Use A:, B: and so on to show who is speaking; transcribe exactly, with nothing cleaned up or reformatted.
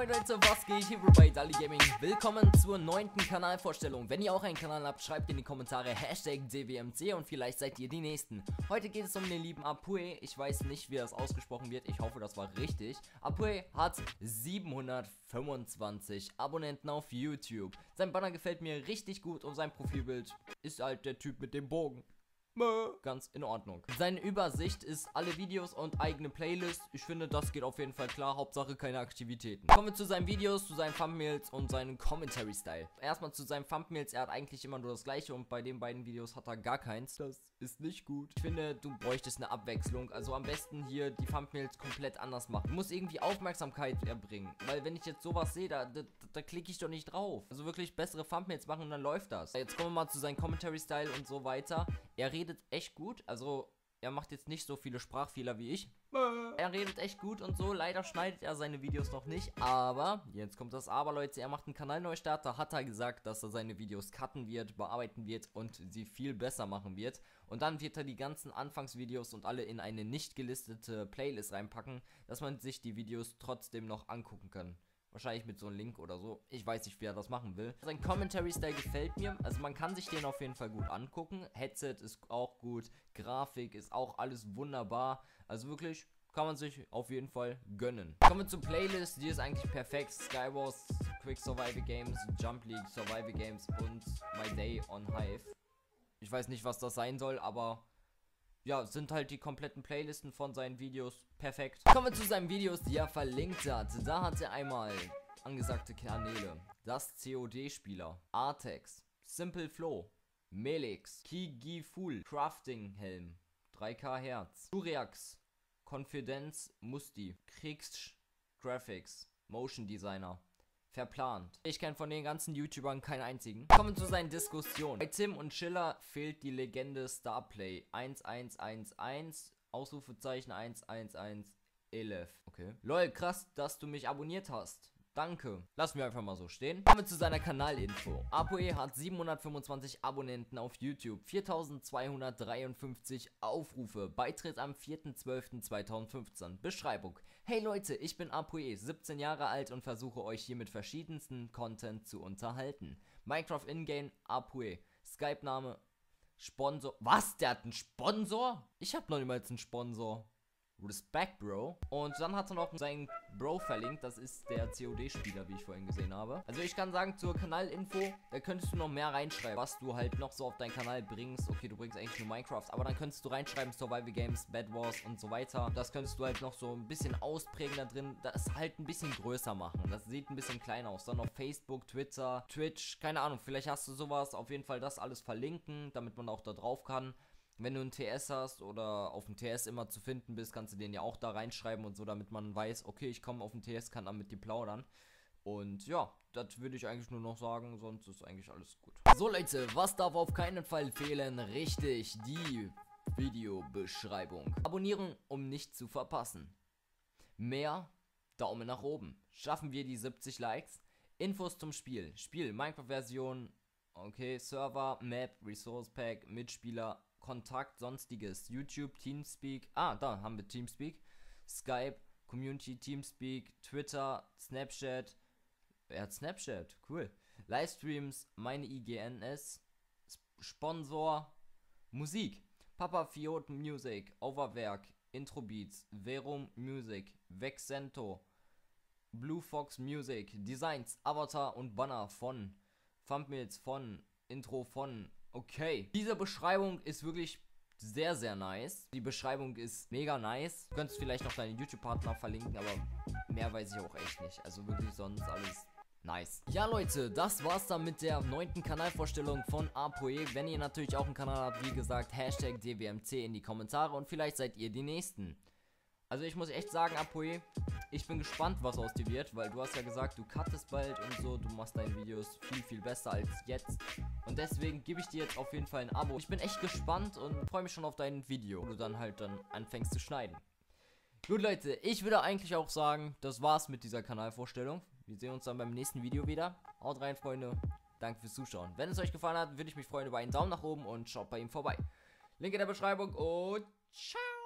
A: Moin Leute, was geht hier bei Dali Gaming? Willkommen zur neunten Kanalvorstellung. Wenn ihr auch einen Kanal habt, schreibt in die Kommentare Hashtag D W M C und vielleicht seid ihr die Nächsten. Heute geht es um den lieben Apue. Ich weiß nicht, wie das ausgesprochen wird. Ich hoffe, das war richtig. Apue hat siebenhundertfünfundzwanzig Abonnenten auf YouTube. Sein Banner gefällt mir richtig gut und sein Profilbild ist halt der Typ mit dem Bogen. Ganz in Ordnung. Seine Übersicht ist alle Videos und eigene Playlist. Ich finde, das geht auf jeden Fall klar. Hauptsache keine Aktivitäten. Kommen wir zu seinen Videos, zu seinen Thumbnails und seinen Commentary-Style. Erstmal zu seinen Thumbnails. Er hat eigentlich immer nur das gleiche und bei den beiden Videos hat er gar keins. Das ist nicht gut. Ich finde, du bräuchtest eine Abwechslung. Also am besten hier die Thumbnails komplett anders machen. Du musst irgendwie Aufmerksamkeit erbringen. Weil wenn ich jetzt sowas sehe, da, da, da klicke ich doch nicht drauf. Also wirklich bessere Thumbnails machen und dann läuft das. Jetzt kommen wir mal zu seinem Commentary-Style und so weiter. Er redet echt gut, also er macht jetzt nicht so viele Sprachfehler wie ich. Er redet echt gut und so, leider schneidet er seine Videos noch nicht, aber, jetzt kommt das Aber, Leute, er macht einen Kanalneustart, da hat er gesagt, dass er seine Videos cutten wird, bearbeiten wird und sie viel besser machen wird. Und dann wird er die ganzen Anfangsvideos und alle in eine nicht gelistete Playlist reinpacken, dass man sich die Videos trotzdem noch angucken kann. Wahrscheinlich mit so einem Link oder so. Ich weiß nicht, wie er das machen will. Sein Commentary-Style gefällt mir. Also man kann sich den auf jeden Fall gut angucken. Headset ist auch gut. Grafik ist auch alles wunderbar. Also wirklich kann man sich auf jeden Fall gönnen. Kommen wir zur Playlist. Die ist eigentlich perfekt. Skywars, Quick Survival Games, Jump League, Survival Games und My Day on Hive. Ich weiß nicht, was das sein soll, aber ja, sind halt die kompletten Playlisten von seinen Videos perfekt. Kommen wir zu seinen Videos, die er verlinkt hat. Da hat er einmal angesagte Kanäle. Das C O D-Spieler, Artex, Simple Flow, Melix, Kigiful, Crafting Helm, drei K Hertz, Turiax, Confidence Musti, Kriegs Graphics, Motion Designer. Verplant. Ich kenne von den ganzen YouTubern keinen einzigen. Kommen wir zu seinen Diskussionen. Bei Tim und Schiller fehlt die Legende Starplay. eins eins eins eins, Ausrufezeichen eins eins eins elf. Okay. Lol, krass, dass du mich abonniert hast. Danke. Lassen wir einfach mal so stehen. Kommen wir zu seiner Kanalinfo. Apue hat siebenhundertfünfundzwanzig Abonnenten auf YouTube, viertausendzweihundertdreiundfünfzig Aufrufe, Beitritt am vierten zwölften zweitausendfünfzehn. Beschreibung: Hey Leute, ich bin Apue, siebzehn Jahre alt und versuche euch hier mit verschiedensten Content zu unterhalten. Minecraft Ingame Apue, Skype-Name, Sponsor. Was? Der hat einen Sponsor? Ich habe noch niemals einen Sponsor. Respect, Bro. Und dann hat er noch seinen Bro verlinkt. Das ist der C O D-Spieler, wie ich vorhin gesehen habe. Also ich kann sagen, zur Kanalinfo, da könntest du noch mehr reinschreiben, was du halt noch so auf deinen Kanal bringst. Okay, du bringst eigentlich nur Minecraft, aber dann könntest du reinschreiben Survival Games, Bed Wars und so weiter. Das könntest du halt noch so ein bisschen ausprägen da drin. Das halt ein bisschen größer machen. Das sieht ein bisschen kleiner aus. Dann auf Facebook, Twitter, Twitch, keine Ahnung. Vielleicht hast du sowas. Auf jeden Fall das alles verlinken, damit man auch da drauf kann. Wenn du einen T S hast oder auf dem T S immer zu finden bist, kannst du den ja auch da reinschreiben und so, damit man weiß, okay, ich komme auf den T S, kann dann mit dir plaudern. Und ja, das würde ich eigentlich nur noch sagen, sonst ist eigentlich alles gut. So Leute, was darf auf keinen Fall fehlen? Richtig, die Videobeschreibung. Abonnieren, um nichts zu verpassen. Mehr, Daumen nach oben. Schaffen wir die siebzig Likes? Infos zum Spiel. Spiel, Minecraft-Version, okay, Server, Map, Resource Pack, Mitspieler, Kontakt, sonstiges, YouTube, Teamspeak, ah, da haben wir Teamspeak, Skype, Community, Teamspeak, Twitter, Snapchat, er hat Snapchat, cool, Livestreams, meine I G N S, Sponsor, Musik, Papa Fiot Music, Overwerk, Introbeats, Verum Music, Vexento, Blue Fox Music, Designs, Avatar und Banner von, Thumbnails von, Intro von. Okay, diese Beschreibung ist wirklich sehr, sehr nice. Die Beschreibung ist mega nice. Du könntest vielleicht noch deinen YouTube-Partner verlinken, aber mehr weiß ich auch echt nicht. Also wirklich sonst alles nice. Ja Leute, das war's dann mit der neunten Kanalvorstellung von Apue. Wenn ihr natürlich auch einen Kanal habt, wie gesagt, Hashtag D W M C in die Kommentare und vielleicht seid ihr die Nächsten. Also ich muss echt sagen, Apue, ich bin gespannt, was aus dir wird, weil du hast ja gesagt, du cuttest bald und so, du machst deine Videos viel, viel besser als jetzt. Und deswegen gebe ich dir jetzt auf jeden Fall ein Abo. Ich bin echt gespannt und freue mich schon auf dein Video, wo du dann halt dann anfängst zu schneiden. Gut Leute, ich würde eigentlich auch sagen, das war's mit dieser Kanalvorstellung. Wir sehen uns dann beim nächsten Video wieder. Haut rein, Freunde. Danke fürs Zuschauen. Wenn es euch gefallen hat, würde ich mich freuen über einen Daumen nach oben und schaut bei ihm vorbei. Link in der Beschreibung und ciao.